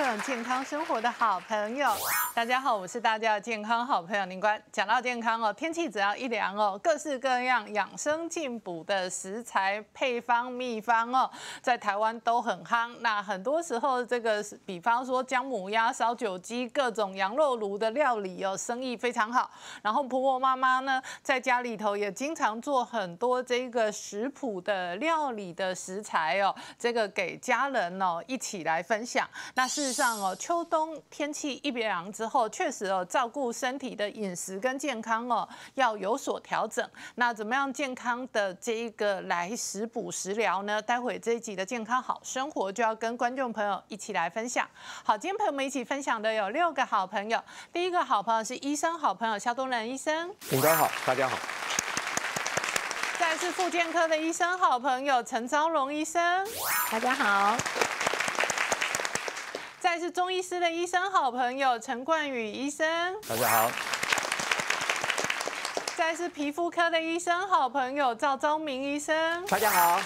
有健康生活的好朋友。大家好，我是大家的健康好朋友宁官。讲到健康哦，天气只要一凉哦，各式各样养生进补的食材、配方、秘方哦，在台湾都很夯。那很多时候，这个比方说姜母鸭、烧酒鸡、各种羊肉炉的料理哦，生意非常好。然后婆婆妈妈呢，在家里头也经常做很多这个食谱的料理的食材哦，这个给家人哦一起来分享。那事实上哦，秋冬天气一凉之后，确实哦，照顾身体的饮食跟健康哦，要有所调整。那怎么样健康的这一个来食补食疗呢？待会这一集的健康好生活就要跟观众朋友一起来分享。好，今天陪我们一起分享的有6个好朋友。第一个好朋友是医生好朋友萧东仁医生， 宁官好，大家好。 再来是复健科的医生好朋友陈昭荣医生， 大家好。 再来是中医师的医生好朋友陈冠宇医生， 大家好。 再来是皮肤科的医生好朋友赵昭明医生， 大家好。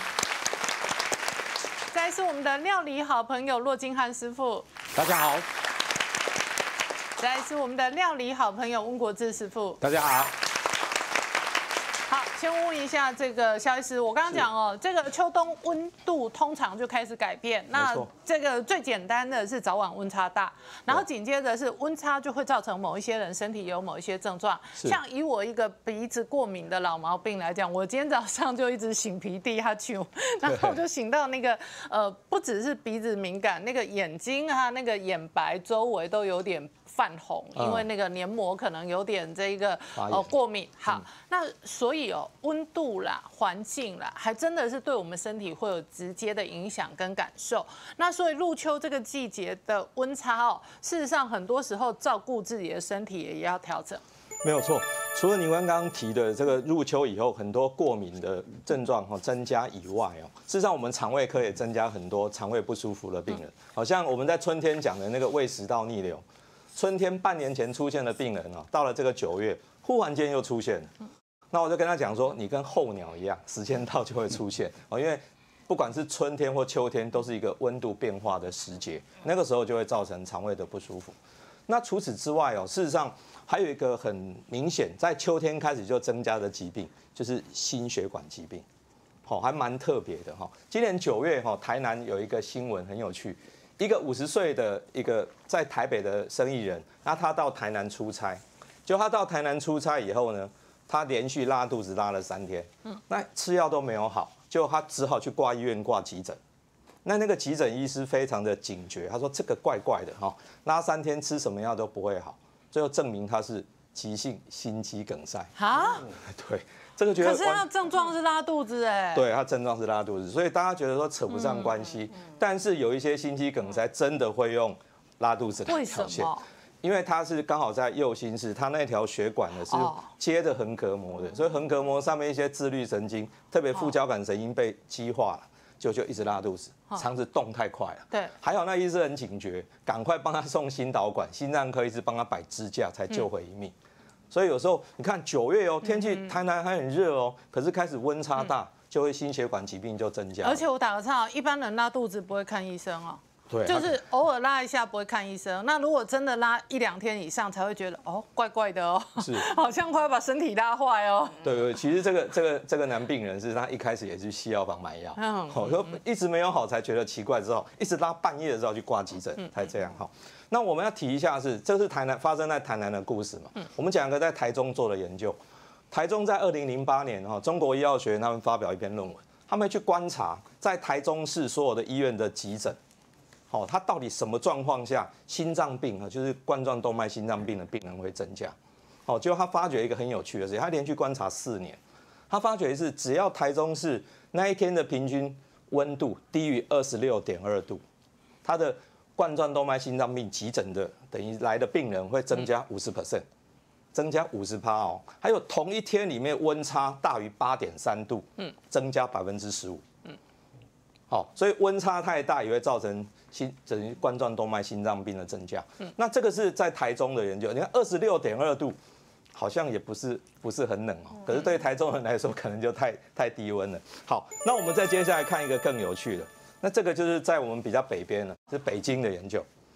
再来是我们的料理好朋友骆金汉师傅， 大家好。 再来是我们的料理好朋友温国志师傅， 大家好。 好，先问一下这个萧医师，我刚刚讲哦，这个秋冬温度通常就开始改变，那这个最简单的是早晚温差大，然后紧接着是温差就会造成某一些人身体有某一些症状，像以我一个鼻子过敏的老毛病来讲，我今天早上就一直擤鼻涕哈啾，然后就擤到那个不只是鼻子敏感，那个眼睛啊那个眼白周围都有点泛红，因为那个黏膜可能有点这个过敏。好，那所以哦，温度啦、环境啦，还真的是对我们身体会有直接的影响跟感受。那所以入秋这个季节的温差哦，事实上很多时候照顾自己的身体也要调整。 没有错，除了宁官刚刚提的这个入秋以后很多过敏的症状增加以外哦，事实上我们肠胃科也增加很多肠胃不舒服的病人，好像我们在春天讲的那个胃食道逆流。春天半年前出现的病人啊，到了这个9月，忽然间又出现了。那我就跟他讲说，你跟候鸟一样，时间到就会出现哦，因为不管是春天或秋天，都是一个温度变化的时节，那个时候就会造成肠胃的不舒服。那除此之外哦，事实上还有一个很明显，在秋天开始就增加的疾病，就是心血管疾病，好，还蛮特别的哈。今年9月哈，台南有一个新闻很有趣。一个50岁的一个在台北的生意人，那他到台南出差，就他到台南出差以后呢，他连续拉肚子拉了3天，那吃药都没有好，就他只好去挂医院挂急诊。那个急诊医师非常的警觉，他说这个怪怪的哈，拉3天吃什么药都不会好，最后证明他是急性心肌梗塞。啊？对。这个觉得， 可是他的症状是拉肚子哎， 对，他症状是拉肚子，所以大家觉得说扯不上关系，但是有一些心肌梗塞真的会用拉肚子来表现，因为它是刚好在右心室，它那条血管呢是接着横膈膜的，所以横膈膜上面一些自律神经，特别副交感神经被激化了，就一直拉肚子，肠子动太快了。对，还好那医师很警觉，赶快帮他送心导管，心脏科医师帮他摆支架，才救回一命。所以有时候你看9月哦，天气台南还很热哦，可是开始温差大，就会心血管疾病就增加。 而且我打个岔，一般人拉肚子不会看医生哦， 对， 就是偶尔拉一下不会看医生。那如果真的拉1、2天以上，才会觉得哦怪怪的哦，是好像快要把身体拉坏哦。 对，其实这个男病人是他一开始也是西药房买药，好，说一直没有好才觉得奇怪，之后一直拉半夜的时候去挂急诊才这样哈。那我们要提一下这是发生在台南的故事嘛？我们讲一个在台中做的研究，台中在2008年中国医药学院他们发表一篇论文，他们去观察在台中市所有的医院的急诊，他到底什么状况下心脏病就是冠状动脉心脏病的病人会增加？结果他发觉一个很有趣的事情，他连续观察4年，他发觉是只要台中市那一天的平均温度低于26.2度，他的冠状动脉心脏病急诊的等于来的病人会增加50%，增加50%哦。还有同一天里面温差大于8.3度，增加15%。好，所以温差太大也会造成等于冠状动脉心脏病的增加。那这个是在台中的研究，你看26.2度。好像也不是很冷哦，可是对台中人来说，可能就太低温了。好，那我们再接下来看一个更有趣的，那这个就是在我们比较北边了，是北京的研究。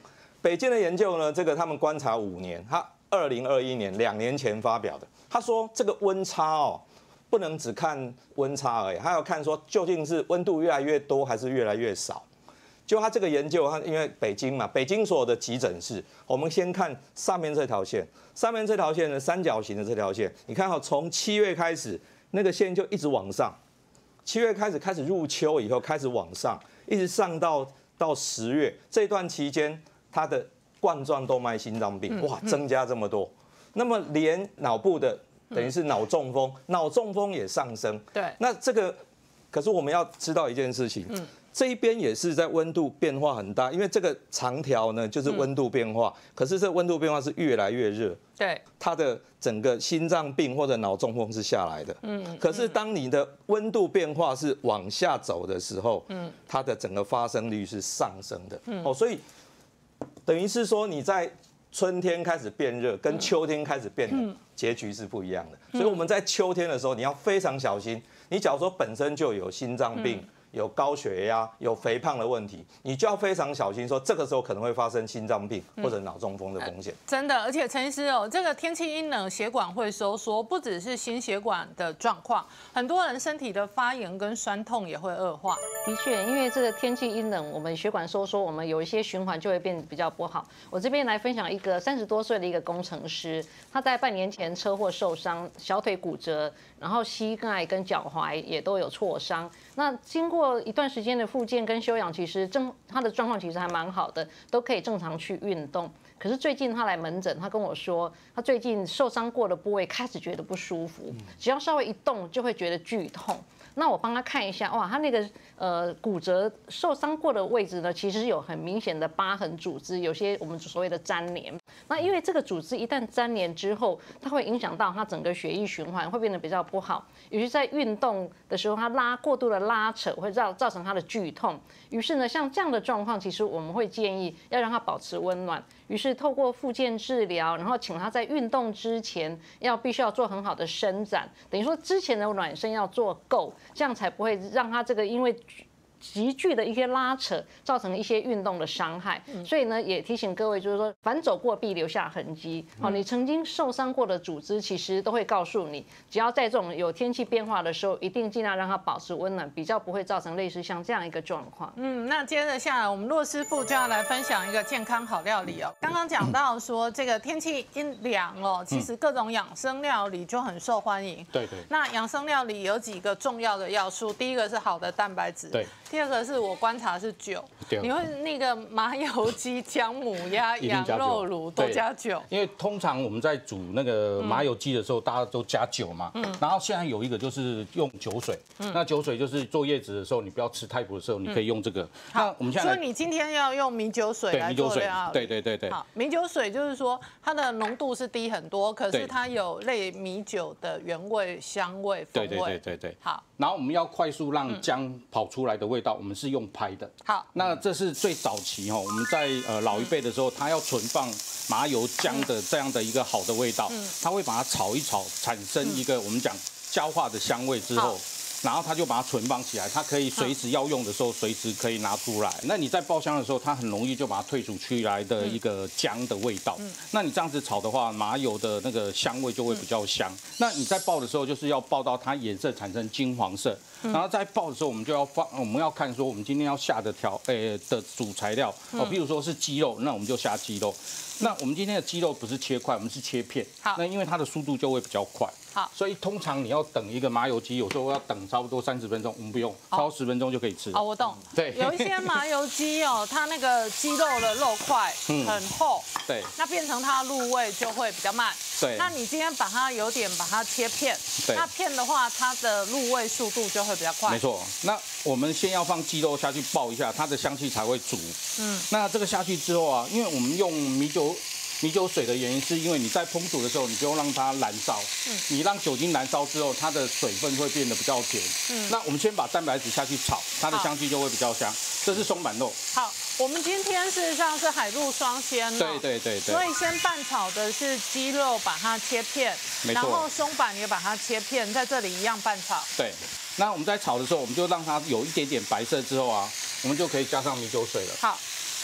北京的研究呢，这个他们观察5年，他2021年2年前发表的，他说这个温差哦，不能只看温差而已，还要看说究竟是温度越来越多还是越来越少。就他这个研究，他因为北京嘛，北京所有的急诊室，我们先看上面这条线，上面这条线呢，三角形的这条线，你看哈，从7月开始，那个线就一直往上，7月开始入秋以后开始往上，一直上到10月这段期间，它的冠状动脉心脏病哇增加这么多，那么连脑部的等于是脑中风也上升。 对， 那这个可是我们要知道一件事情。这一边也是在温度变化很大，因为这个长条呢就是温度变化，可是这温度变化是越来越热， 对， 它的整个心脏病或者脑中风是下来的，可是当你的温度变化是往下走的时候，它的整个发生率是上升的，所以等于是说你在春天开始变热，跟秋天开始变冷，结局是不一样的，所以我们在秋天的时候你要非常小心，你假如说本身就有心脏病。有高血压、有肥胖的问题，你就要非常小心，说这个时候可能会发生心脏病或者脑中风的风险。 真的，而且陈医师哦，这个天气阴冷，血管会收缩，不只是心血管的状况，很多人身体的发炎跟酸痛也会恶化。 的确，因为这个天气阴冷，我们血管收缩，我们有一些循环就会变得比较不好。我这边来分享一个30多岁的一个工程师，他在半年前车祸受伤，小腿骨折，然后膝盖跟脚踝也都有挫伤。那经过一段时间的复健跟休养，其实他的状况其实还蛮好的，都可以正常去运动。可是最近他来门诊，他跟我说，他最近受伤过的部位开始觉得不舒服，只要稍微一动就会觉得剧痛。那我帮他看一下，哇，他那个骨折受伤过的位置呢，其实有很明显的疤痕组织，有些我们所谓的粘连。那因为这个组织一旦粘连之后，它会影响到它整个血液循环，会变得比较不好。尤其在运动的时候，它过度的拉扯会造成它的剧痛。于是呢，像这样的状况，其实我们会建议要让它保持温暖。于是透过复健治疗，然后请他在运动之前必须要做很好的伸展，等于说之前的暖身要做够，这样才不会让他这个因为急剧的一些拉扯，造成一些运动的伤害。所以呢，也提醒各位，就是说，凡走过必留下痕迹。好，你曾经受伤过的组织，其实都会告诉你，只要在这种有天气变化的时候，一定尽量让它保持温暖，比较不会造成类似像这样一个状况。 那接着下来，我们骆师傅就要来分享一个健康好料理哦。刚刚讲到说，这个天气阴凉哦，其实各种养生料理就很受欢迎。 对。 那养生料理有几个重要的要素，第一个是好的蛋白质。 对。 第二个是我观察是酒，你会那个麻油鸡、姜母鸭、羊肉卤都加酒， 因为通常我们在煮那个麻油鸡的时候，大家都加酒嘛。然后现在有一个就是用酒水，那酒水就是坐月子的时候，你不要吃太补的时候，你可以用这个。那我们现在， 所以你今天要用米酒水来做料理。 对。 好，米酒水就是说它的浓度是低很多，可是它有类米酒的原味、香味、风味。 对。 好， 然后我们要快速让姜跑出来的味道，我们是用拍的。 好， 那这是最早期我们在老一辈的时候，他要存放麻油姜的这样的一个好的味道，他会把它炒一炒，产生一个我们讲焦化的香味之后。然后他就把它存放起来，它可以随时要用的时候，随时可以拿出来。那你在爆香的时候，它很容易就把它退出去来的一个姜的味道。那你这样子炒的话，麻油的那个香味就会比较香。那你在爆的时候，就是要爆到它颜色产生金黄色。然后在爆的时候，我们要看说我们今天要下的的主材料譬如说是鸡肉，那我们就下鸡肉。那我们今天的鸡肉不是切块，我们是切片。 好， 那因为它的速度就会比较快。 好， 所以通常你要等一个麻油鸡，有时候要等差不多30分钟，我们不用，超10分钟就可以吃。 我懂。 对， 有一些麻油鸡它那个鸡肉的肉块很厚， 对， 那变成它入味就会比较慢。 对， 那你今天把它切片，那片的话，它的入味速度就会比较快。 没错，那我们先要放鸡肉下去爆一下，它的香气才会足。那这个下去之后因为我们用米酒水的原因，是因为你在烹煮的时候，你不用让它燃烧。你让酒精燃烧之后，它的水分会变得比较甜。那我们先把蛋白质下去炒，它的香气就会比较香。这是松板肉。 好，我们今天事实上是海陆双鲜对。 所以先拌炒的是鸡肉，把它切片，然后松板也把它切片，在这里一样拌炒。 对。那我们在炒的时候，我们就让它有一点点白色之后我们就可以加上米酒水了。 好。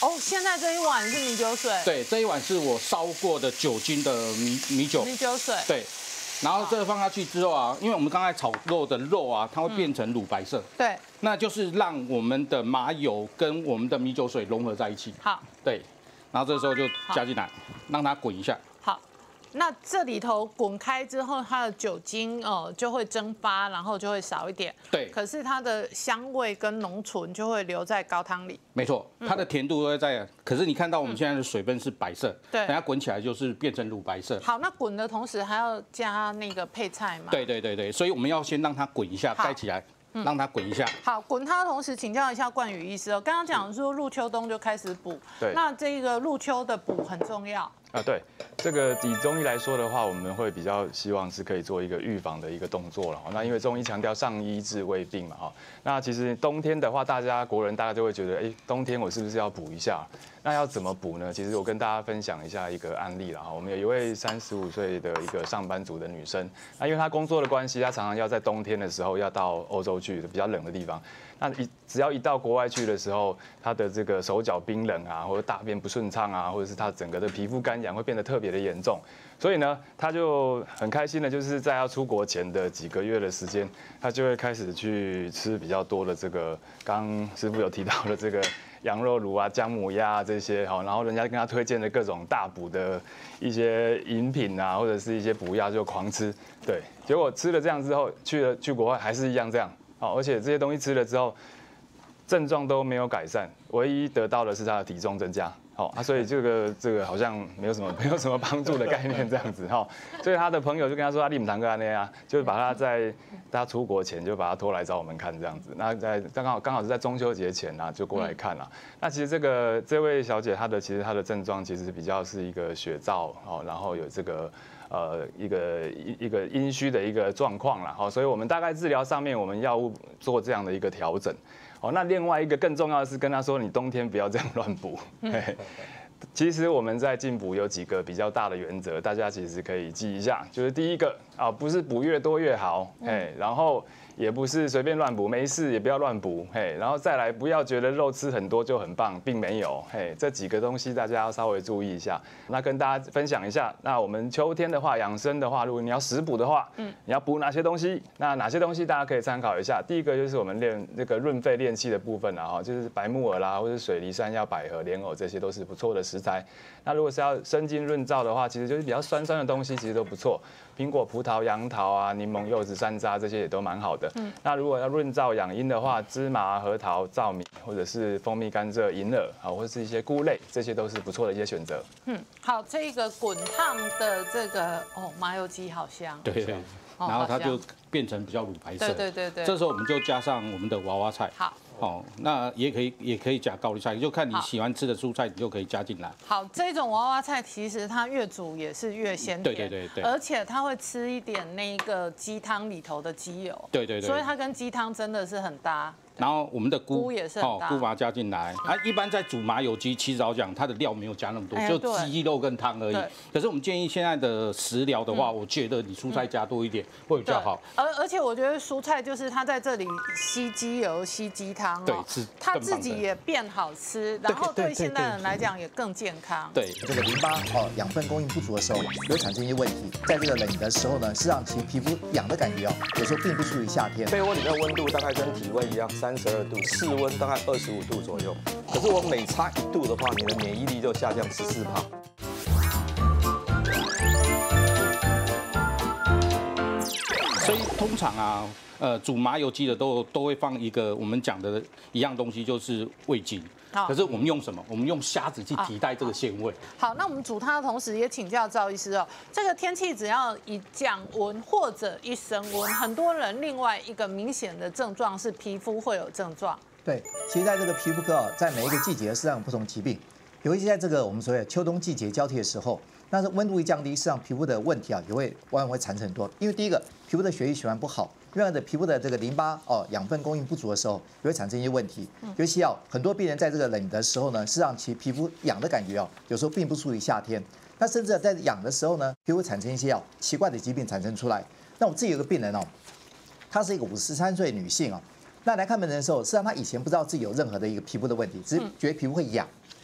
哦，现在这一碗是米酒水。 对，这一碗是我烧过的酒精的米酒。 米酒水。 对。然后这个放下去之后啊，因为我们刚才炒肉的肉啊，它会变成乳白色。 对。 那就是让我们的麻油跟我们的米酒水融合在一起。 好。 对。然后这时候就加进来，让它滚一下。 好。那这里头滚开之后，它的酒精就会蒸发，然后就会少一点。 对。 可是它的香味跟浓醇就会留在高汤里。 没错，它的甜度都会在。可是你看到我们现在的水分是白色， 对， 等它滚起来就是变成乳白色。 好，那滚的同时还要加那个配菜吗？ 对，所以我们要先让它滚一下，盖起来。让它滚一下。 好，滚它的同时，请教一下冠宇医师哦。刚刚讲说入秋冬就开始补， 对， 那这个入秋的补很重要。 对，这个以中医来说的话，我们会比较希望是可以做一个预防的一个动作了。那因为中医强调上医治未病嘛，哈。那其实冬天的话，国人大家就会觉得，冬天我是不是要补一下？那要怎么补呢？其实我跟大家分享一下一个案例了哈。我们有一位35岁的一个上班族的女生，那因为她工作的关系，她常常要在冬天的时候要到欧洲去比较冷的地方。那只要一到国外去的时候，她的这个手脚冰冷啊，或者大便不顺畅啊，或者是她整个的皮肤干痒会变得特别的严重。所以呢，她就很开心的，就是在要出国前的几个月的时间，她就会开始去吃比较多的这个，刚师傅有提到的这个羊肉炉啊、姜母鸭啊这些，好，然后人家跟她推荐的各种大补的一些饮品啊，或者是一些补药就狂吃，对，结果吃了这样之后，去国外还是一样这样，好，而且这些东西吃了之后，症状都没有改善，唯一得到的是她的体重增加。所以这个好像没有什么帮助的概念这样子哈，所以他的朋友就跟他说，你们堂哥那样，就是把他在他出国前就把他拖来找我们看这样子。那刚好是在中秋节前啊，就过来看了。那其实这位小姐她的症状其实比较是一个血燥然后有这个一个阴虚的一个状况啦，所以我们大概治疗上面我们药物做这样的一个调整。那另外一个更重要的是跟他说，你冬天不要这样乱补。其实我们在进补有几个比较大的原则，大家其实可以记一下。就是第一个不是补越多越好，然后也不是随便乱补，没事也不要乱补，然后再来不要觉得肉吃很多就很棒，并没有，这几个东西大家要稍微注意一下。那跟大家分享一下，那我们秋天的话，养生的话，如果你要食补的话，你要补哪些东西？那哪些东西大家可以参考一下。第一个就是我们练这个润肺练气的部分啦，就是白木耳啦，或者水梨、山药、百合、莲藕这些都是不错的食材。那如果是要生津润燥的话，其实就是比较酸的东西，其实都不错。苹果、葡萄、杨桃啊、柠檬、柚子、山楂这些也都蛮好的。那如果要润燥养阴的话，芝麻、核桃、糙米，或者是蜂蜜、甘蔗、银耳或者是一些菇类，这些都是不错的一些选择。 好，这个滚烫的这个麻油鸡好香。 对。然后它就变成比较乳白色。 对。 这时候我们就加上我们的娃娃菜。 好。 那也可以加高丽菜，就看你喜欢吃的蔬菜，你就可以加进来。 好，这种娃娃菜其实它越煮也是越鲜甜。 对。 而且它会吃一点那个鸡汤里头的鸡油。对。所以它跟鸡汤真的是很搭。 然后我们的菇也是很大， 菇把它加进来。一般在煮麻油鸡，其实老讲它的料没有加那么多，就鸡肉跟汤而已。可是我们建议现在的食疗的话，我觉得你蔬菜加多一点会比较好。 而且我觉得蔬菜就是它在这里吸鸡油、吸鸡汤， 对， 它自己也变好吃，然后对现代人来讲也更健康。 对， 这个淋巴养分供应不足的时候，会产生一些问题。在这个冷的时候呢，是让其皮肤痒的感觉有时候并不属于夏天。 被窝里面温度大概跟体温一样。32度，室温大概25度左右。可是我每差1度的话，你的免疫力就下降14%。 所以通常煮麻油鸡的都会放一个我们讲的一样东西，就是味精。可是我们用什么？我们用虾子去替代这个鲜味。 好，那我们煮它的同时，也请教赵医师哦。这个天气只要一降温或者一升温，很多人另外一个明显的症状是皮肤会有症状。 对，其实在这个皮肤科在每一个季节实际上有不同疾病，尤其在这个我们所谓的秋冬季节交替的时候，但是温度一降低，实际上皮肤的问题也会往往会产生很多。因为第一个，皮肤的血液循环不好。另外的皮肤的这个淋巴养分供应不足的时候，也会产生一些问题。尤其很多病人在这个冷的时候呢，是让其皮肤痒的感觉有时候并不属于夏天。那甚至在痒的时候呢，皮肤产生一些奇怪的疾病产生出来。那我自己有个病人她是一个53岁女性那来看门诊的时候，实际上她以前不知道自己有任何的一个皮肤的问题，只是觉得皮肤会痒。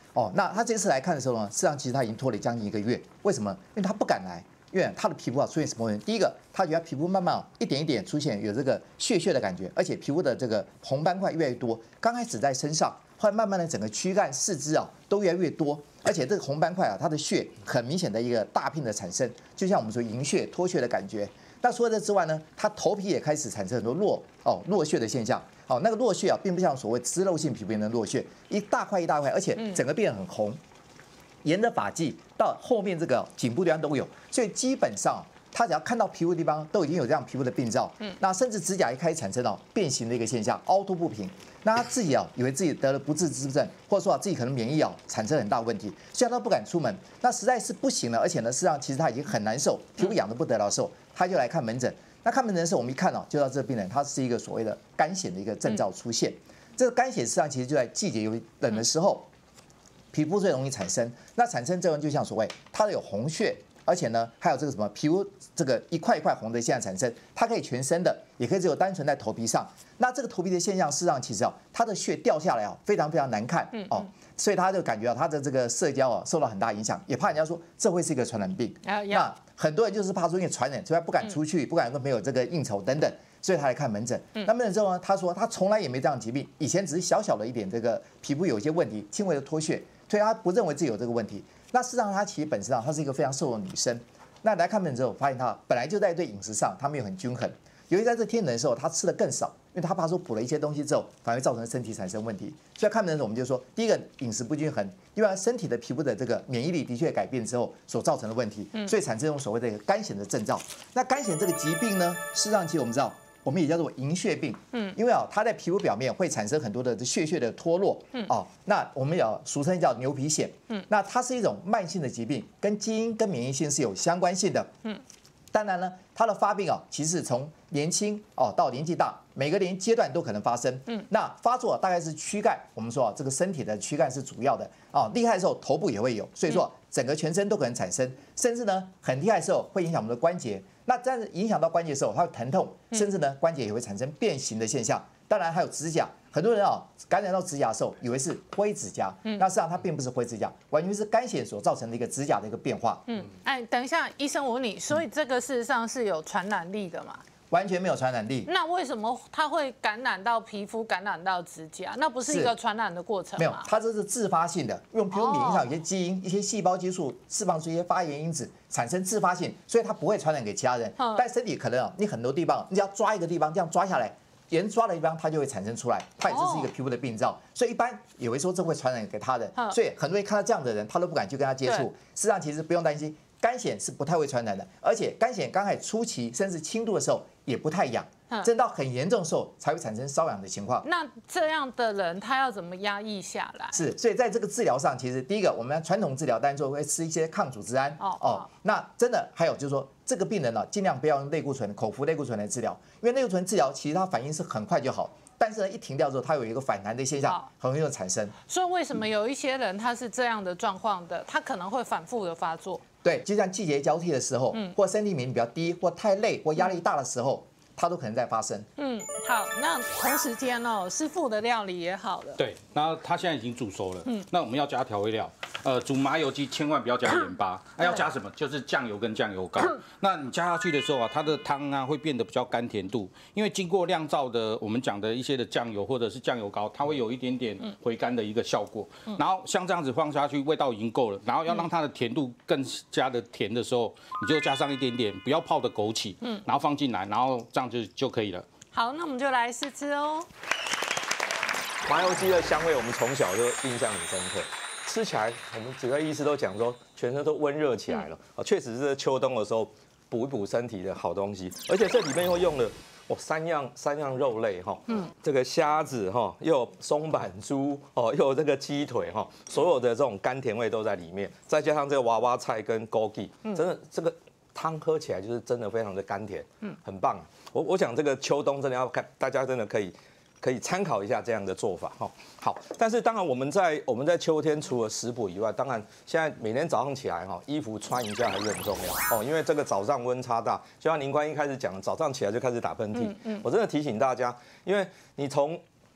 哦，那他这次来看的时候呢，事实上其实他已经拖了将近1个月。为什么？因为他不敢来，因为他的皮肤出现什么问题？第一个，他觉得皮肤慢慢一点一点出现有这个屑的感觉，而且皮肤的这个红斑块越来越多。刚开始在身上，后来慢慢的整个躯干、四肢都越来越多，而且这个红斑块它的屑很明显的一个大片的产生，就像我们说银屑、脱屑的感觉。那除了这之外呢，它头皮也开始产生很多落屑的现象。好，那个落屑并不像所谓脂漏性皮肤炎的落屑，一大块一大块，而且整个变得很红，沿着发际到后面这个颈部地方都有，所以基本上他只要看到皮肤的地方都已经有这样皮肤的病灶。那甚至指甲也开始产生变形的一个现象，凹凸不平。那他自己以为自己得了不治之症，或者说自己可能免疫产生很大问题，所以他都不敢出门。那实在是不行了，而且呢，事实上其实他已经很难受，皮肤痒得不得了的时候，他就来看门诊。那看门诊的时候，我们一看就知道这个病人他是一个所谓的干癣的一个症状出现。这个干癣实际上其实就在季节有冷的时候，皮肤最容易产生。那产生这种就像所谓它有红屑，而且呢还有这个什么皮肤这个一块一块红的现象产生，它可以全身的，也可以只有单纯在头皮上。那这个头皮的现象，事实上其实它的屑掉下来非常非常难看所以他就感觉他的这个社交受到很大影响，也怕人家说这会是一个传染病。那很多人就是怕说因为传染，所以他不敢出去，不敢跟朋友这个应酬等等，所以他来看门诊。那门诊之后呢，他说他从来也没这样的疾病，以前只是小小的一点这个皮肤有一些问题，轻微的脱屑，所以他不认为自己有这个问题。那事实上他其实本身她是一个非常瘦的女生。那来看门诊之后，发现她本来就在对饮食上她没有很均衡，尤其在这天冷的时候，她吃的更少，因为她怕说补了一些东西之后，反而造成身体产生问题。所以看门诊的时候，我们就说，第一个饮食不均衡，因为身体的皮肤的这个免疫力的确改变之后所造成的问题，所以产生这种所谓的干癣的症状。那干癣这个疾病呢，事实上其实我们知道，我们也叫做银屑病，因为它在皮肤表面会产生很多的屑的脱落，那我们也俗称叫牛皮癣，那它是一种慢性的疾病，跟基因跟免疫性是有相关性的，当然呢，它的发病其实从年轻到年纪大，每个年阶段都可能发生。那发作大概是躯干，我们说这个身体的躯干是主要的厉害的时候头部也会有，所以说整个全身都可能产生，甚至呢很厉害的时候会影响我们的关节。那这样影响到关节的时候，它会疼痛，甚至呢关节也会产生变形的现象。当然还有指甲，很多人感染到指甲的时候，以为是灰指甲，那实际上它并不是灰指甲，完全是干癣所造成的一个指甲的一个变化。 等一下，医生我问你，所以这个事实上是有传染力的嘛？ 完全没有传染力。 那为什么它会感染到皮肤、感染到指甲？那不是一个传染的过程吗？ 没有，它这是自发性的，用皮肤免疫上有些基因、一些细胞激素释放出一些发炎因子，产生自发性，所以它不会传染给其他人。但身体可能你很多地方，你只要抓一个地方，这样抓下来，沿抓的地方它就会产生出来，它也就是一个皮肤的病灶。所以一般以为说这会传染给他人，所以很多人看到这样的人，他都不敢去跟他接触。事实上，其实不用担心。干癣是不太会传染的，而且干癣刚开始初期甚至轻度的时候也不太痒，真到很严重的时候才会产生瘙痒的情况。 那这样的人他要怎么压抑下来？ 是，所以在这个治疗上，其实第一个我们传统治疗当然就会吃一些抗组织胺那真的还有就是说，这个病人尽量不要用类固醇、口服类固醇来治疗，因为类固醇治疗其实它反应是很快就好。但是呢，一停掉之后，它有一个反弹的现象，很容易产生。 所以为什么有一些人他是这样的状况的，他可能会反复的发作？ 对，就像季节交替的时候，或身体免疫比较低，或太累或压力大的时候，它都可能在发生。 好，那同时间师傅的料理也好了。 对，那它现在已经煮熟了。那我们要加调味料。煮麻油鸡千万不要加盐巴，要加什么？就是酱油跟酱油膏。那你加下去的时候它的汤会变得比较甘甜度，因为经过酿造的我们讲的一些的酱油或者是酱油膏，它会有一点点回甘的一个效果。然后像这样子放下去，味道已经够了。然后要让它的甜度更加的甜的时候，你就加上一点点，不要泡的枸杞，然后放进来，然后这样就可以了。 好，那我们就来试吃哦。 麻油鸡的香味，我们从小就印象很深刻。吃起来，我们几个医师都讲说，全身都温热起来了。确实是秋冬的时候补一补身体的好东西。而且这里面又用了三样肉类这个虾子又有松板猪又有这个鸡腿所有的这种甘甜味都在里面，再加上这个娃娃菜跟枸杞，真的这个汤喝起来就是真的非常的甘甜，很棒。我想这个秋冬真的要看，大家真的可以参考一下这样的做法好，但是当然我们在秋天除了食补以外，当然现在每天早上起来衣服穿一下还是很重要因为这个早上温差大，就像林官一开始讲的，早上起来就开始打喷嚏。我真的提醒大家，因为你从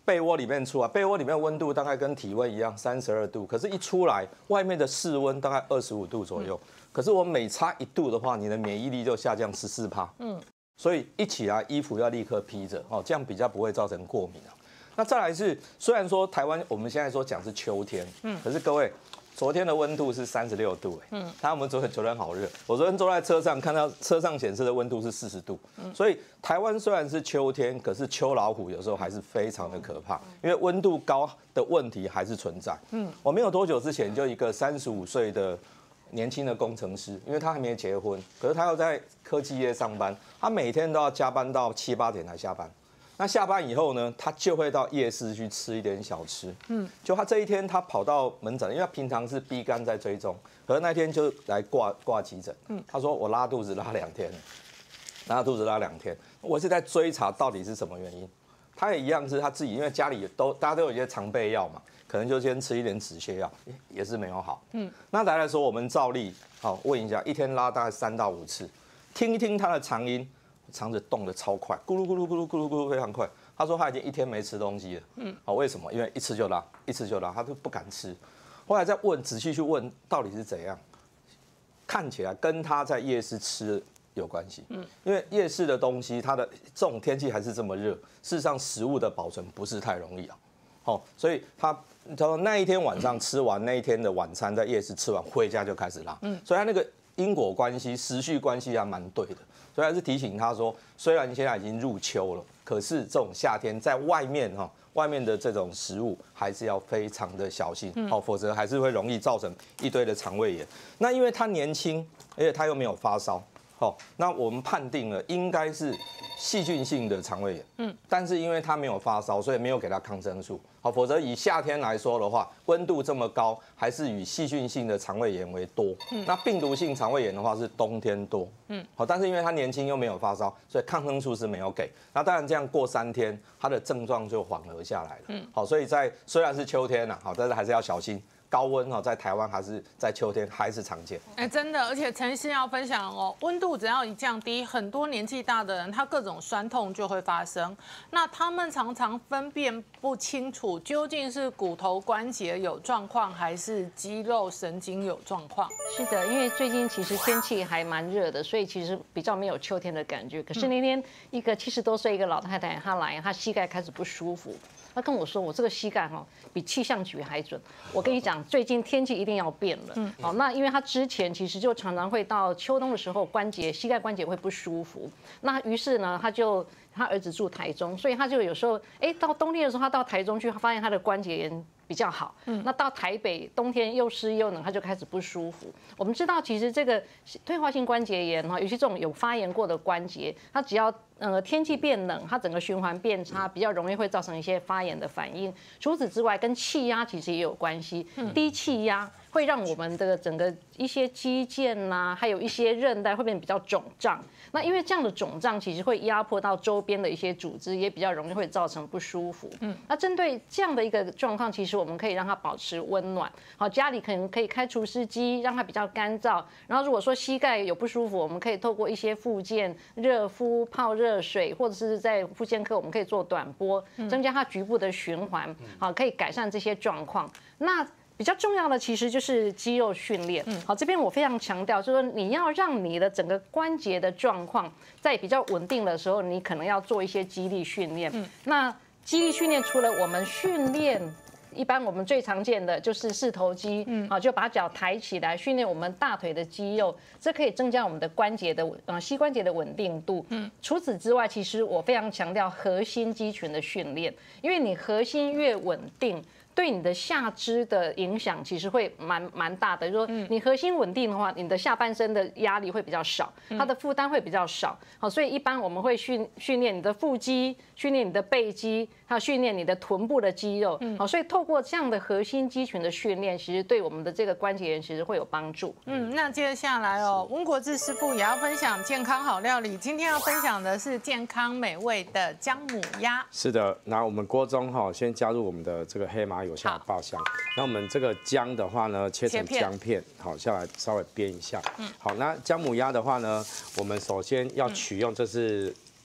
被窝里面出来，被窝里面温度大概跟体温一样32度，可是一出来，外面的室温大概25度左右。可是我每差1度的话，你的免疫力就下降14%。所以一起来衣服要立刻披着哦，这样比较不会造成过敏啊。那再来是，虽然说台湾我们现在说讲是秋天，可是各位。昨天的温度是36度，我们昨天好热。我昨天坐在车上，看到车上显示的温度是40度，所以台湾虽然是秋天，可是秋老虎有时候还是非常的可怕，因为温度高的问题还是存在。我没有多久之前就一个35岁的年轻的工程师，因为他还没结婚，可是他要在科技业上班，他每天都要加班到7、8点才下班。那下班以后呢，他就会到夜市去吃一点小吃。就他这一天他跑到门诊，因为他平常是 B 肝在追踪，可是那天就来挂急诊。他说我拉肚子拉2天，拉肚子拉2天，我是在追查到底是什么原因。他也一样是他自己，因为家里大家都有一些常备药嘛，可能就先吃一点止泻药，也是没有好。那来说我们照例好问一下，一天拉大概3到5次，听一听他的肠音。肠子动得超快，咕噜咕噜咕噜咕噜咕噜非常快。他说他已经1天没吃东西了。好，为什么？因为一吃就拉，一吃就拉，他就不敢吃。后来再仔细去问到底是怎样，看起来跟他在夜市吃有关系。因为夜市的东西，它的这种天气还是这么热，事实上食物的保存不是太容易啊。好，所以他说那一天晚上吃完那一天的晚餐，在夜市吃完回家就开始拉。所以他那个因果关系、时序关系还蛮对的。所以还是提醒他说，虽然现在已经入秋了，可是这种夏天在外面外面的这种食物还是要非常的小心，否则还是会容易造成一堆的肠胃炎。那因为他年轻，而且他又没有发烧，那我们判定了应该是细菌性的肠胃炎。但是因为他没有发烧，所以没有给他抗生素。否则以夏天来说的话，温度这么高，还是以细菌性的肠胃炎为多。那病毒性肠胃炎的话是冬天多。但是因为他年轻又没有发烧，所以抗生素是没有给。那当然这样过3天，他的症状就缓和下来了。所以虽然是秋天但是还是要小心。高温在台湾还是在秋天还是常见。 真的，而且陈医师要分享温度只要一降低，很多年纪大的人他各种酸痛就会发生。那他们常常分辨不清楚究竟是骨头关节有状况，还是肌肉神经有状况。 是的，因为最近其实天气还蛮热的，所以其实比较没有秋天的感觉。可是那天一个70多岁一个老太太，她来，她膝盖开始不舒服。他跟我说，我这个膝盖比气象局还准。我跟你讲，最近天气一定要变了。好，那因为他之前其实就常常会到秋冬的时候膝盖关节会不舒服。那于是呢，他儿子住台中，所以他就有时候到冬天的时候，他到台中去，他发现他的关节炎比较好。那到台北冬天又湿又冷，他就开始不舒服。我们知道，其实这个退化性关节炎尤其这种有发炎过的关节，它只要天气变冷，它整个循环变差，比较容易会造成一些发炎的反应。除此之外，跟气压其实也有关系。低气压会让我们的整个一些肌腱还有一些韧带会变得比较肿胀。那因为这样的肿胀其实会压迫到周边的一些组织，也比较容易会造成不舒服。那针对这样的一个状况，其实我们可以让它保持温暖。好，家里可能可以开除湿机，让它比较干燥。然后如果说膝盖有不舒服，我们可以透过一些复健、热敷、泡热水，或者是在复健科我们可以做短波，增加它局部的循环，好，可以改善这些状况。那比较重要的其实就是肌肉训练。好，这边我非常强调，就是说你要让你的整个关节的状况在比较稳定的时候，你可能要做一些肌力训练。那肌力训练除了我们训练，一般我们最常见的就是四头肌，好，就把脚抬起来训练我们大腿的肌肉，这可以增加我们的关节的膝关节的稳定度。除此之外，其实我非常强调核心肌群的训练，因为你核心越稳定，对你的下肢的影响其实会蛮大的。就是说你核心稳定的话，你的下半身的压力会比较少，它的负担会比较少。好，所以一般我们会训练你的腹肌，训练你的背肌，还有训练你的臀部的肌肉。好，所以透过这样的核心肌群的训练，其实对我们的这个关节炎其实会有帮助。 那接下来温国志师傅也要分享健康好料理，今天要分享的是健康美味的姜母鸭。 是的，那我们锅中先加入我们的这个黑麻油下来爆香。那我们这个姜的话呢，切成姜片，好，下来稍微煸一下。好，那姜母鸭的话呢，我们首先要取用这是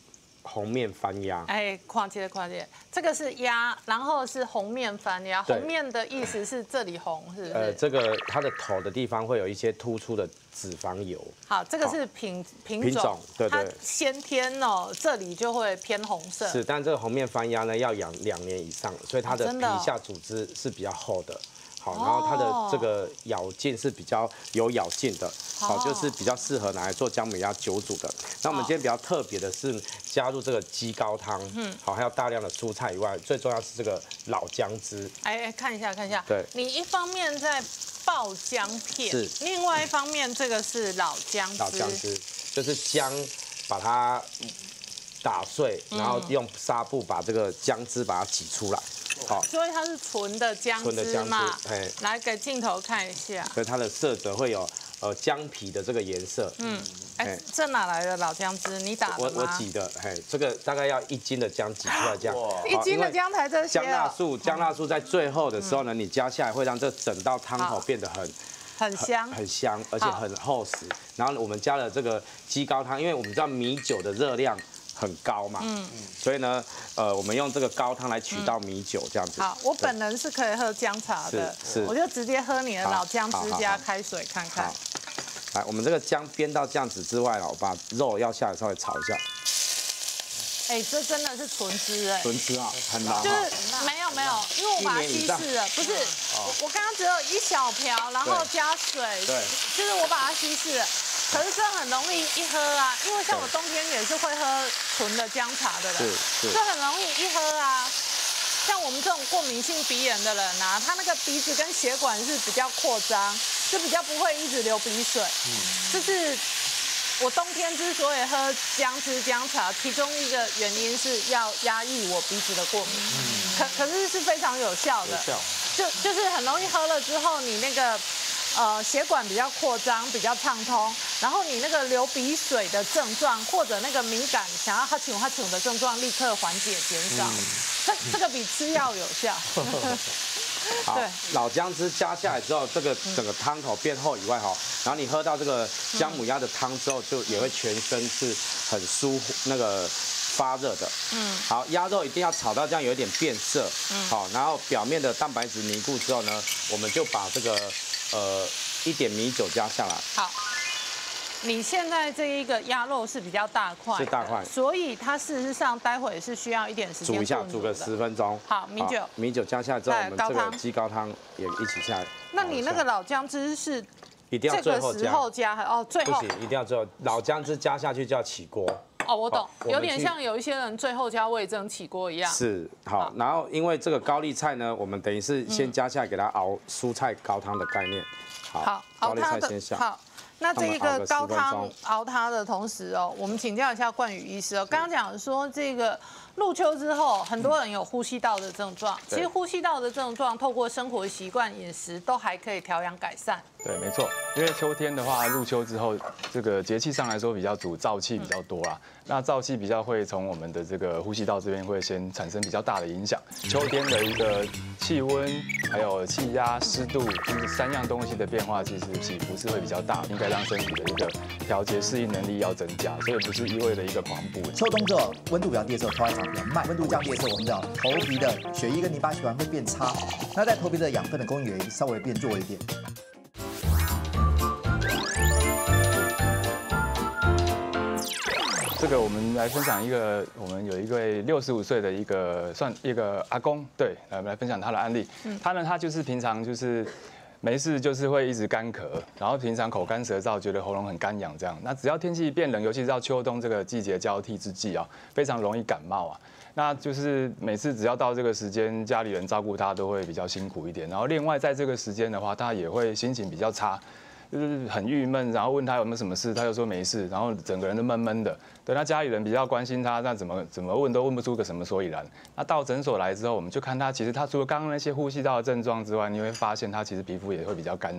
红面翻压。 哎，跨界，这个是压，然后是红面翻压。红面的意思是这里红，是不是？ 这个它的头的地方会有一些突出的脂肪油。 好，这个是品种， 对， 它先天哦，这里就会偏红色。 是，但这个红面翻压呢，要养2年以上，所以它的皮下组织是比较厚的。好，然后它的这个咬劲是比较有咬劲的，好，就是比较适合拿来做姜母鸭久煮的。那我们今天比较特别的是加入这个鸡高汤，好，还有大量的蔬菜以外，最重要是这个老姜汁。 哎，看一下， 对， 你一方面在爆姜片，是，另外一方面这个是老姜汁。 老姜汁就是姜，把它打碎，然后用纱布把这个姜汁把它挤出来。好， 所以它是纯的姜汁嘛，来给镜头看一下。 所以它的色泽会有姜皮的这个颜色。 这哪来的老姜汁？你打的吗？ 我挤的，这个大概要1斤的姜挤出来这样。 1斤的姜才这些。 姜辣素在最后的时候呢，你加下来会让这整道汤头变得很香， 而且很厚实。然后我们加了这个鸡高汤，因为我们知道米酒的热量很高嘛，所以呢，我们用这个高汤来取到米酒这样子。 好，我本人是可以喝姜茶的，我就直接喝你的老姜汁加开水看看。 来，我们这个姜煸到这样子之外了，我把肉要下来稍微炒一下。 哎，这真的是纯汁哎， 纯汁啊，很老。 就是没有，因为我把它稀释了，不是，我刚刚只有1小瓢，然后加水， 对， 就是我把它稀释了。可是这很容易一喝啊，因为像我冬天也是会喝纯的姜茶的人，就很容易一喝啊。像我们这种过敏性鼻炎的人啊，他那个鼻子跟血管是比较扩张，就比较不会一直流鼻水。就是我冬天之所以喝姜汁姜茶，其中一个原因是要压抑我鼻子的过敏。可是是非常有效的，就是很容易喝了之后，你那个血管比较扩张，比较畅通，然后你那个流鼻水的症状或者那个敏感想要哈啾哈啾的症状立刻缓解减少。这个比吃药有效。 好，老姜汁加下来之后，这个整个汤头变厚以外哈，然后你喝到这个姜母鸭的汤之后，就也会全身是很舒那个发热的。好，鸭肉一定要炒到这样有一点变色。好，然后表面的蛋白质凝固之后呢，我们就把这个1点米酒加下来。 好。你现在这一个鸭肉是比较大块， 是大块， 所以它事实上待会是需要一点时间煮一下，煮个10分钟。 好， 米酒加下来之后，我们这个鸡高汤也一起下来。 那你那个老姜汁是一定要最后加哦，最后不行，一定要最后老姜汁加下去就要起锅。 哦，我懂，有点像有一些人最后加味噌起锅一样。 是，好，然后因为这个高丽菜呢，我们等于是先加下来给它熬蔬菜高汤的概念。好，高丽菜先下。 好。那这一个高汤熬它的同时哦，我们请教一下冠宇医师哦。刚刚讲说这个入秋之后，很多人有呼吸道的症状，其实呼吸道的症状透过生活习惯、饮食都还可以调养改善。 对，没错，因为秋天的话，入秋之后，这个节气上来说比较主燥气比较多啦。那燥气比较会从我们的这个呼吸道这边会先产生比较大的影响。秋天的一个气温、还有气压、湿度，就是3样东西的变化，其实起伏是会比较大，应该让身体的一个调节适应能力要增加，所以不是一味的一个狂步。 秋冬之后，温度比较低的时候，头发长比较慢；温度降低的时候，我们知道头皮的血液跟淋巴循环会变差，那在头皮的养分的供应也稍微变弱一点。 这个我们来分享一个，我们有一位65岁的一个算一个阿公，对，来分享他的案例。他就是平常就是没事就是会一直干咳，然后平常口干舌燥，觉得喉咙很干痒这样。那只要天气变冷，尤其是到秋冬这个季节交替之际啊，非常容易感冒啊。那就是每次只要到这个时间，家里人照顾他都会比较辛苦一点。然后另外在这个时间的话，他也会心情比较差。就是很郁闷，然后问他有没有什么事，他就说没事，然后整个人都闷闷的。对，他家里人比较关心他，那怎么问都问不出个什么所以然。那到诊所来之后，我们就看他，其实他除了刚刚那些呼吸道的症状之外，你会发现他其实皮肤也会比较干燥。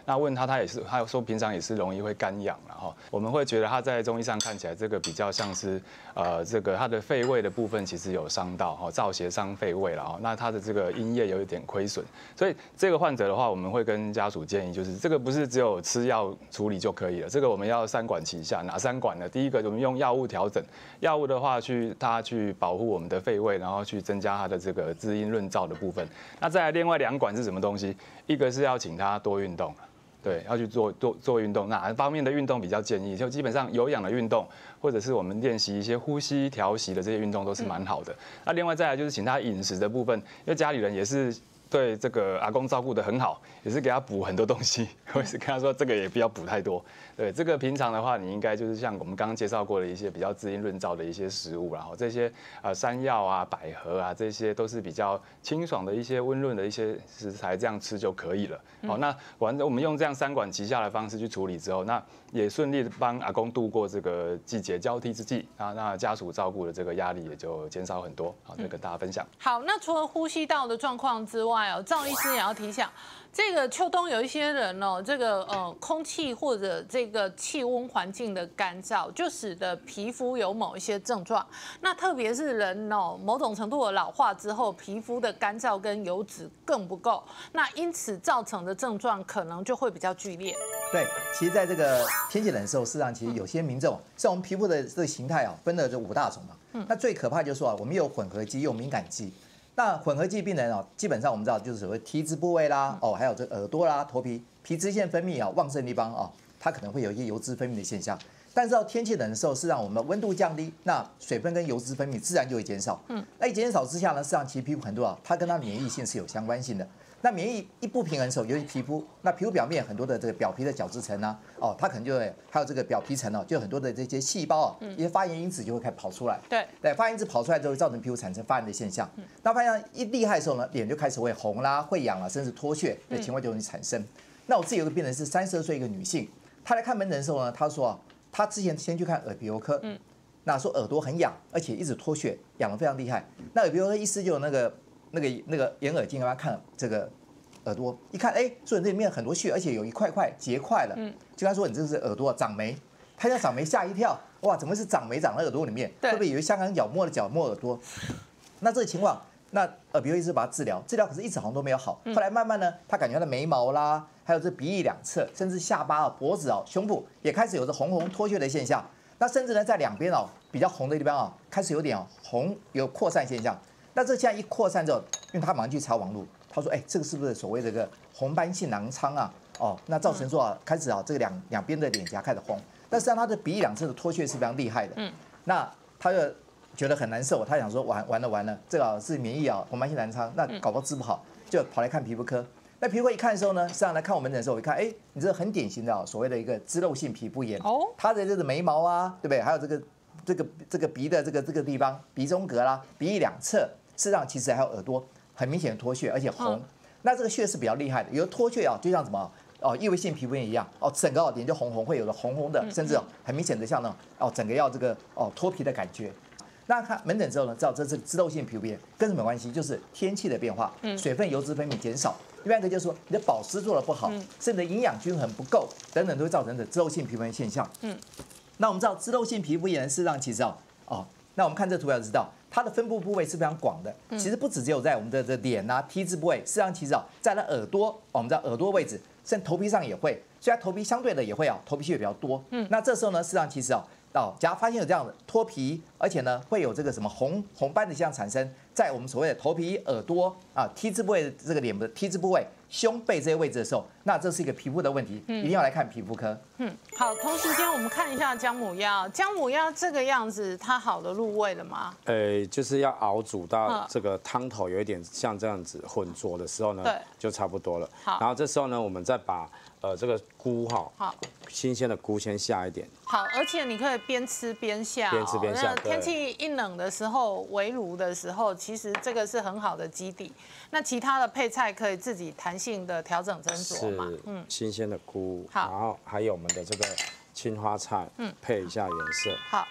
那问他也是，他说平常也是容易会干痒，然后我们会觉得他在中医上看起来这个比较像是这个他的肺胃的部分其实有伤到哈，燥邪伤肺胃了哈，那他的这个阴液有一点亏损，所以这个患者的话，我们会跟家属建议，就是这个不是只有吃药处理就可以了，这个我们要3管齐下，哪3管呢？第一个我们用药物调整，药物的话去保护我们的肺胃，然后去增加它的这个滋阴润燥的部分。那再来另外2管是什么东西？一个是要请他多运动。对，要去做运动，哪方面的运动比较建议？就基本上有氧的运动，或者是我们练习一些呼吸调息的这些运动都是蛮好的。那另外再来就是请他饮食的部分，因为家里人也是对这个阿公照顾得很好，也是给他补很多东西，我也是跟他说这个也不要补太多。对，这个平常的话，你应该就是像我们刚刚介绍过的一些比较滋阴润燥的一些食物，然后这些山药啊、百合啊，这些都是比较清爽的一些温润的一些食材，这样吃就可以了。好，那我们用这样3管齐下的方式去处理之后，那也顺利的帮阿公度过这个季节交替之际，那家属照顾的这个压力也就减少很多。好，就跟大家分享。 好，那除了呼吸道的状况之外哦，赵医师也要提醒。这个秋冬有一些人哦，这个空气或者这个气温环境的干燥，就使得皮肤有某一些症状。那特别是人哦，某种程度的老化之后，皮肤的干燥跟油脂更不够，那因此造成的症状可能就会比较剧烈。 对，其实在这个天气冷的时候，事实上其实有些民众，像我们皮肤的这个形态啊，分了这5大种嘛。那最可怕就是说啊，我们有混合肌，有敏感肌。那混合肌病人哦，基本上我们知道就是所谓体脂部位啦，还有这耳朵啦、头皮、皮脂腺分泌啊旺盛地方啊，它可能会有一些油脂分泌的现象。但是到天气冷的时候，是让我们的温度降低，那水分跟油脂分泌自然就会减少。那一减少之下呢，实际上其实皮肤很多啊，它跟它免疫性是有相关性的。那免疫一不平衡的时候，尤其皮肤，那皮肤表面很多的这个表皮的角质层啊，它可能就会还有这个表皮层哦，就很多的这些细胞啊，一些发炎因子就会开始跑出来。对，发炎因子跑出来之后，造成皮肤产生发炎的现象。那发炎一厉害的时候呢，脸就开始会红啦、会痒啦，甚至脱屑的情况就容易产生。那我自己有个病人是32岁一个女性，她来看门诊的时候呢，她说啊，她之前先去看耳鼻喉科，那说耳朵很痒，而且一直脱屑，痒得非常厉害。那耳鼻喉科医师就有那个眼耳镜给他看这个耳朵，一看，说你这里面很多屑，而且有一块块结块了，就跟他说你这是耳朵长霉，他要长霉吓一跳，哇，怎么是长霉长在耳朵里面？会不会以为香港脚摸耳朵？那这个情况，那耳鼻喉医师把他治疗可是一直好像都没有好。后来慢慢呢，他感觉他的眉毛啦，还有这鼻翼两侧，甚至下巴、脖子啊、胸部也开始有着红红脱屑的现象。那甚至呢，在2边比较红的地方开始有点红，有扩散现象。那这现在一扩散之后，因为他马上去查网络，他说，这个是不是所谓的这个红斑性狼疮啊？那造成说开始这个两边的脸颊开始红。但实际上他的鼻翼两侧的脱屑是非常厉害的。那他就觉得很难受，他想说完了，这个是免疫红斑性狼疮，那搞不好治不好，就跑来看皮肤科。那皮肤科一看的时候呢，实际上来看我们的时候，我一看，你这很典型的所谓的一个脂漏性皮肤炎。他的这个眉毛啊，对不对？还有这个鼻的这个地方，鼻中隔啦，鼻翼两侧，事实上其实还有耳朵很明显的脱屑，而且红。那这个屑是比较厉害的，有的脱屑就像什么异位性皮肤炎一样整个脸就红红，会有的红红的，甚至很明显的像那种整个要这个脱皮的感觉。那看门诊之后呢，知道这是脂漏性皮肤炎，跟什么关系？就是天气的变化，水分、油脂分泌减少。另外一个就是说你的保湿做得不好，甚至营养均衡不够等等，都会造成的脂漏性皮肤炎现象。那我们知道脂漏性皮肤炎事实上其实那我们看这图表就知道，它的分布部位是非常广的。其实不只有在我们的脸啊、T 字部位，事实上其实在它耳朵，我们知道耳朵位置，甚至头皮上也会，虽然头皮相对的也会头皮屑比较多。那这时候呢，事实上其实假如发现有这样的脱皮，而且呢会有这个什么红斑的现象产生在我们所谓的头皮、耳朵T 字部位的这个脸的 T 字部位、胸背这些位置的时候，那这是一个皮肤的问题，一定要来看皮肤科。 好，同时间我们看一下姜母鸭，姜母鸭这个样子，它好的入味了吗？ 就是要熬煮到这个汤头有一点像这样子混浊的时候呢，就差不多了。好，然后这时候呢，我们再把这个菇新鲜的菇先下一点。 好，而且你可以边吃边下。边吃边下。天气一冷的时候，围炉的时候，其实这个是很好的基底。那其他的配菜可以自己弹性的调整斟酌嘛。 新鲜的菇，然后还有我们的这个青花菜，配一下颜色。 好。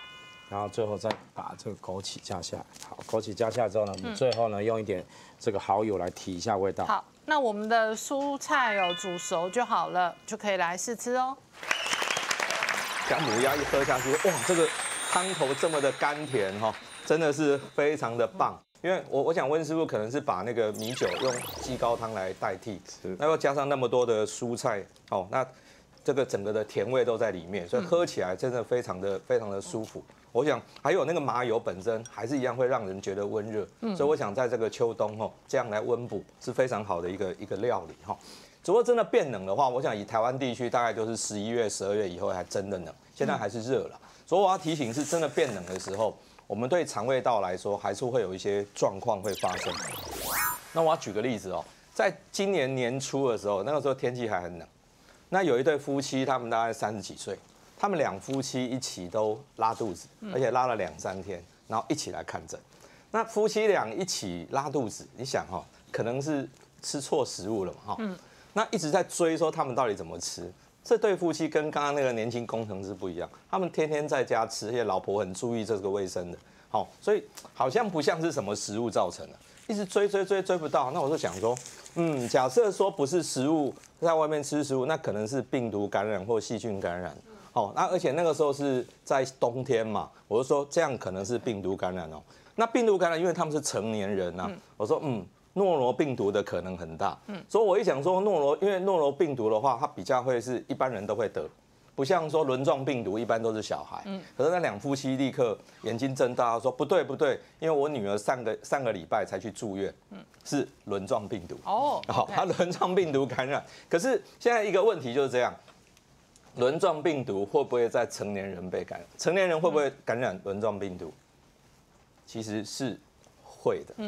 然后最后再把这个枸杞加下来。好，枸杞加下来之后呢，我们最后呢用一点这个蚝油来提一下味道。 好，那我们的蔬菜煮熟就好了，就可以来试吃哦。 姜母鸭一喝下去，哇，这个汤头这么的甘甜哈，真的是非常的棒。因为我想温师傅可能是把那个米酒用鸡高汤来代替，那又加上那么多的蔬菜，哦，那这个整个的甜味都在里面，所以喝起来真的非常的舒服。我想还有那个麻油本身还是一样会让人觉得温热，所以我想在这个秋冬这样来温补是非常好的一个料理哈。如果真的变冷的话，我想以台湾地区大概就是11月、12月以后还真的冷，现在还是热了。所以我要提醒是真的变冷的时候，我们对肠胃道来说还是会有一些状况会发生。那我要举个例子在今年年初的时候，那个时候天气还很冷，那有一对夫妻，他们大概30几岁，他们两夫妻一起都拉肚子，而且拉了2、3天，然后一起来看诊。那夫妻俩一起拉肚子，你想可能是吃错食物了嘛那一直在追说他们到底怎么吃。这对夫妻跟刚刚那个年轻工程师不一样，他们天天在家吃，而且老婆很注意这个卫生的，所以好像不像是什么食物造成的，一直追不到。那我就想说，假设说不是食物，在外面吃食物，那可能是病毒感染或细菌感染。那而且那个时候是在冬天嘛，我就说这样可能是病毒感染那病毒感染，因为他们是成年人我说诺罗病毒的可能很大，所以我一想说因为诺罗病毒的话，它比较会是一般人都会得，不像说轮状病毒一般都是小孩。可是那两夫妻立刻眼睛睁大，说不对，因为我女儿上个礼拜才去住院，是轮状病毒。她轮状病毒感染。可是现在一个问题就是这样，轮状病毒会不会在成年人被感染？成年人会不会感染轮状病毒？其实是会的。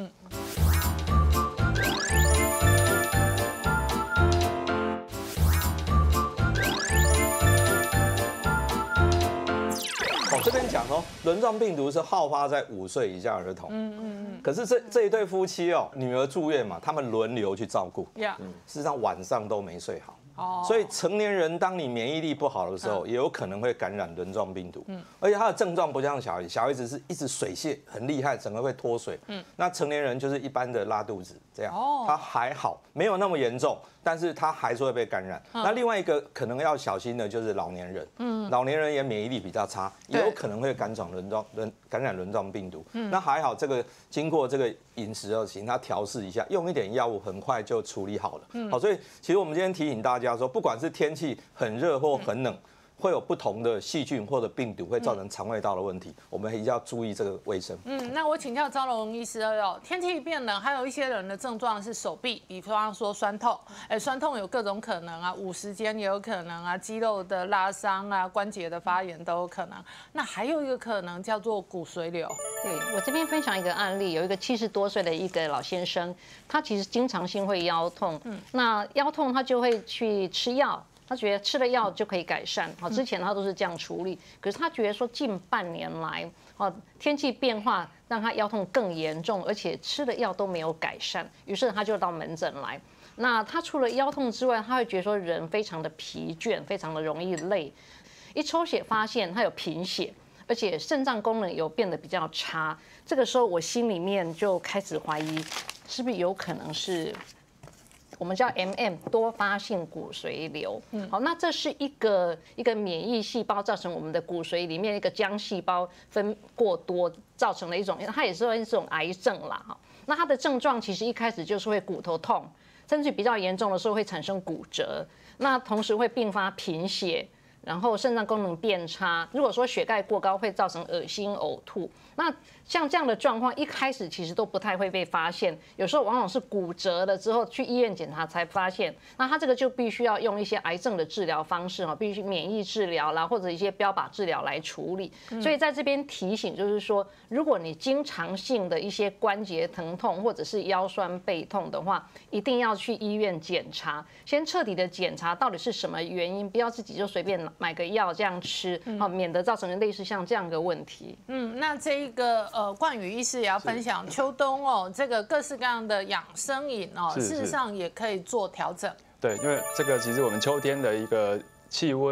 这边讲轮状病毒是好发在5岁以下儿童。可是这一对夫妻女儿住院嘛，他们轮流去照顾。事实上晚上都没睡好。所以成年人当你免疫力不好的时候，也有可能会感染轮状病毒。而且它的症状不像小孩子是一直水泄很厉害，整个会脱水。那成年人就是一般的拉肚子这样，他还好，没有那么严重，但是他还是会被感染。那另外一个可能要小心的就是老年人。老年人也免疫力比较差，也有可能会感染轮状病毒。那还好，这个经过这个饮食请他调试一下，用一点药物，很快就处理好了。所以其实我们今天提醒大家说，不管是天气很热或很冷，会有不同的细菌或者病毒会造成肠胃道的问题，我们一定要注意这个卫生。 那我请教张龙医师天气变冷，还有一些人的症状是手臂，比方说酸痛，酸痛有各种可能午时间也有可能肌肉的拉伤关节的发炎都有可能。那还有一个可能叫做骨髓瘤。 对，我这边分享一个案例，有一个70多岁的一个老先生，他其实经常性会腰痛，那腰痛他就会去吃药。他觉得吃了药就可以改善，之前他都是这样处理，可是他觉得说近半年来，天气变化让他腰痛更严重，而且吃了药都没有改善，于是他就到门诊来。那他除了腰痛之外，他会觉得说人非常的疲倦，非常的容易累，一抽血发现他有贫血，而且肾脏功能有变得比较差。这个时候我心里面就开始怀疑，是不是有可能是我们叫 多发性骨髓瘤。好，那这是一个免疫细胞造成我们的骨髓里面一个浆细胞分过多造成的一种，它也是一种癌症啦。那它的症状其实一开始就是会骨头痛，甚至比较严重的时候会产生骨折，那同时会并发贫血，然后肾脏功能变差。如果说血钙过高，会造成恶心呕吐。那像这样的状况，一开始其实都不太会被发现，有时候往往是骨折了之后去医院检查才发现。那他这个就必须要用一些癌症的治疗方式必须免疫治疗啦，或者一些标靶治疗来处理。所以在这边提醒就是说，如果你经常性的一些关节疼痛或者是腰酸背痛的话，一定要去医院检查，先彻底的检查到底是什么原因，不要自己就随便买个药这样吃，免得造成类似像这样的问题。 那这一个冠宇医师也要分享秋冬这个各式各样的养生饮事实上也可以做调整。 对，因为这个其实我们秋天的一个气温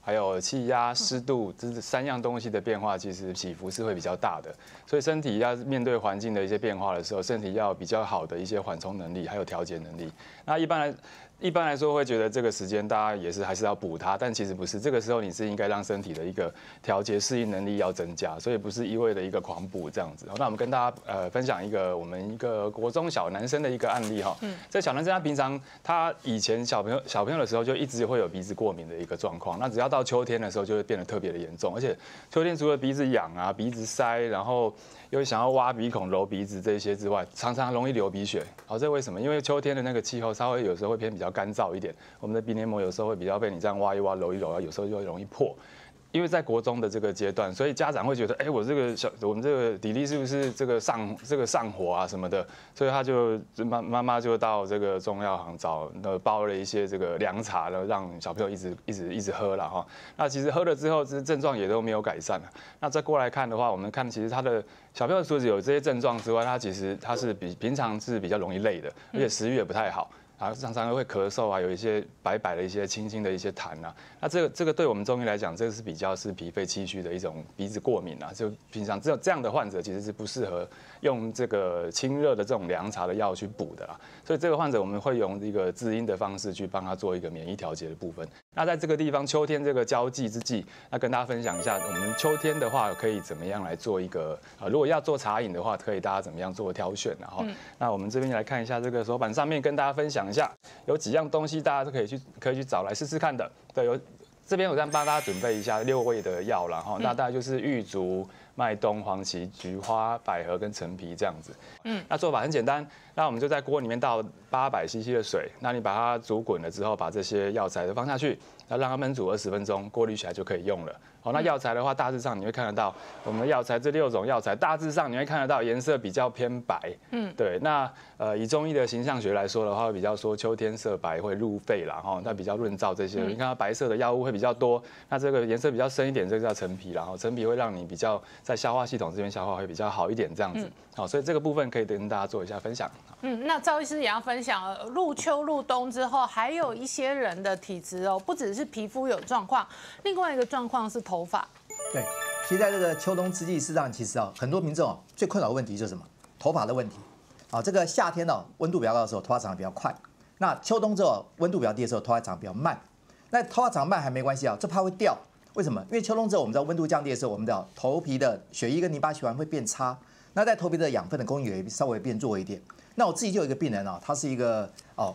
还有气压、湿度，这3样东西的变化，其实起伏是会比较大的。所以身体要面对环境的一些变化的时候，身体要有比较好的一些缓冲能力，还有调节能力。那一般来说会觉得这个时间大家也是还是要补它，但其实不是，这个时候你是应该让身体的一个调节适应能力要增加，所以不是一味的一个狂补这样子。那我们跟大家分享我们一个国中小男生的一个案例哈。这小男生他平常他以前小朋友的时候就一直会有鼻子过敏的一个状况，那只要到秋天的时候就会变得特别的严重，而且秋天除了鼻子痒啊、鼻子塞，然后又想要挖鼻孔、揉鼻子这些之外，常常容易流鼻血。好，这为什么？因为秋天的那个气候稍微有时候会偏比较干燥一点，我们的鼻黏膜有时候会比较被你这样挖一挖、揉一揉，有时候就会容易破。因为在国中的这个阶段，所以家长会觉得，我们这个弟弟是不是这个上火啊什么的，所以他就妈妈就到这个中药行包了一些这个凉茶，然后让小朋友一直喝了哈。那其实喝了之后，这症状也都没有改善了。那再过来看的话，我们看其实他的小朋友除了有这些症状之外，他其实他是平常是比较容易累的，而且食欲也不太好。然后常常会咳嗽啊，有一些白的一些轻轻的一些痰啊。那这个对我们中医来讲，这个是比较是脾肺气虚的一种鼻子过敏啊。就平常只有这样的患者，其实是不适合用这个清热的这种凉茶的药去补的啦。所以这个患者我们会用一个滋阴的方式去帮他做一个免疫调节的部分。那在这个地方秋天这个交际之际，那跟大家分享一下，我们秋天的话可以怎么样来做一个如果要做茶饮的话，可以大家怎么样做挑选然后那我们这边来看一下这个手板上面，跟大家分享一下。有几样东西大家都可以去找来试试看的。对，这边我再帮大家准备一下6味的药啦哈。那大概就是玉竹、麦冬、黄芪、菊花、百合跟陈皮这样子。那做法很简单，那我们就在锅里面倒800cc 的水，那你把它煮滚了之后，把这些药材都放下去，然后让它焖煮20分钟，过滤起来就可以用了。好，那药材的话，大致上你会看得到，我们的药材这6种药材，大致上你会看得到颜色比较偏白。对。那以中医的形象学来说的话，会比较说秋天色白会入肺啦，哈，那比较润燥这些。你看到白色的药物会比较多，那这个颜色比较深一点，这个叫陈皮，然后陈皮会让你比较在消化系统这边消化会比较好一点，这样子。好，所以这个部分可以跟大家做一下分享。 那赵医师也要分享，入秋入冬之后，还有一些人的体质哦，不只是皮肤有状况，另外一个状况是头发。 对，其实在这个秋冬之际，事实上其实很多民众最困扰的问题就是什么？头发的问题。这个夏天温度比较高的时候，头发长得比较快；那秋冬之后温度比较低的时候，头发长得比较慢。那头发长慢还没关系这怕会掉。为什么？因为秋冬之后，我们知道温度降低的时候，我们的头皮的血液跟淋巴循环会变差，那在头皮的养分的供应也稍微变弱一点。那我自己就有一个病人她是一个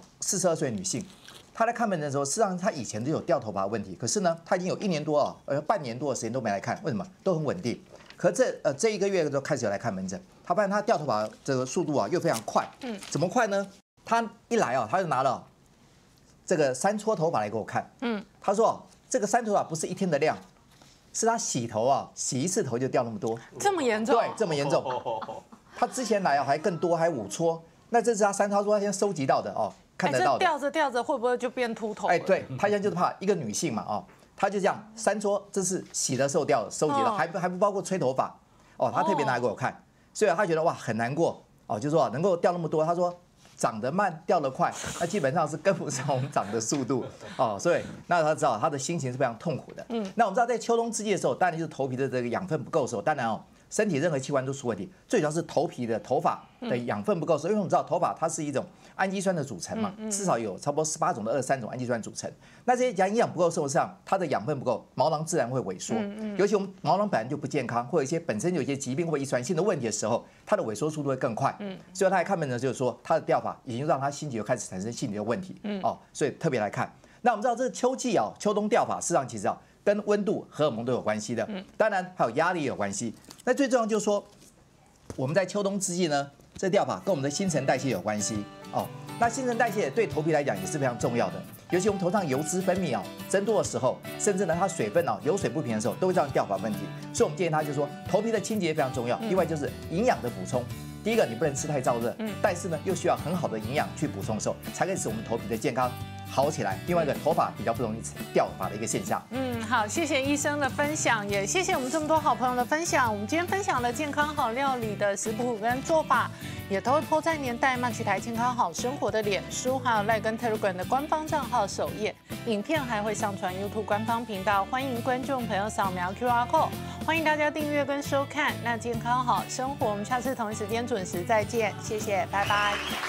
42岁女性，她来看门诊的时候，事实上她以前就有掉头发的问题，可是呢，她已经有1年多半年多的时间都没来看，为什么？都很稳定。可这1个月就开始有来看门诊，她发现她掉头发这个速度又非常快。怎么快呢？她一来她就拿了这个3撮头发来给我看。她说这个3撮头发不是1天的量，是她洗头洗一次头就掉那么多。 这么严重？ 对，这么严重。她之前来还更多，还5撮。那这是她她说她先收集到的看得到的。 掉着掉着会不会就变秃头？ 对，她现在就是怕一个女性嘛她就这样3撮，这是洗的时候掉的，收集的，还不包括吹头发她特别拿给我看，所以她觉得哇很难过就说能够掉那么多，她说长得慢掉得快，那基本上是跟不上我们长的速度所以那她知道她的心情是非常痛苦的。那我们知道在秋冬之际的时候，当然就是头皮的这个养分不够的时候，当然身体任何器官都出问题，最主要是头皮的头发的养分不够的时候，因为我们知道头发它是一种氨基酸的组成嘛，至少有差不多18种的23种氨基酸组成。那这些营养不够的时候，上它的养分不够，毛囊自然会萎缩。尤其我们毛囊本来就不健康，或者一些本身有一些疾病或遗传性的问题的时候，它的萎缩速度会更快。所以他来看门诊就是说，他的掉发已经让他心理就开始产生心理的问题。所以特别来看。那我们知道这个秋季秋冬掉发，事实上其实跟温度、荷尔蒙都有关系的，当然还有压力也有关系。那最重要就是说，我们在秋冬之际呢，这掉发跟我们的新陈代谢有关系那新陈代谢对头皮来讲也是非常重要的，尤其我们头上油脂分泌增多的时候，甚至呢它水分油水不平的时候，都会造成掉发问题。所以我们建议他就是说，头皮的清洁非常重要。另外就是营养的补充。第一个，你不能吃太燥热，但是呢又需要很好的营养去补充的时候，才可以使我们头皮的健康。 好起来，另外一个头发比较不容易掉发的一个现象。 好，谢谢医生的分享，也谢谢我们这么多好朋友的分享。我们今天分享的健康好料理的食谱跟做法，也都会po在年代漫趣台健康好生活的脸书，还有赖跟 Telegram 的官方账号首页。影片还会上传 YouTube 官方频道，欢迎观众朋友扫描 QR code， 欢迎大家订阅跟收看。那健康好生活，我们下次同一时间准时再见，谢谢，拜拜。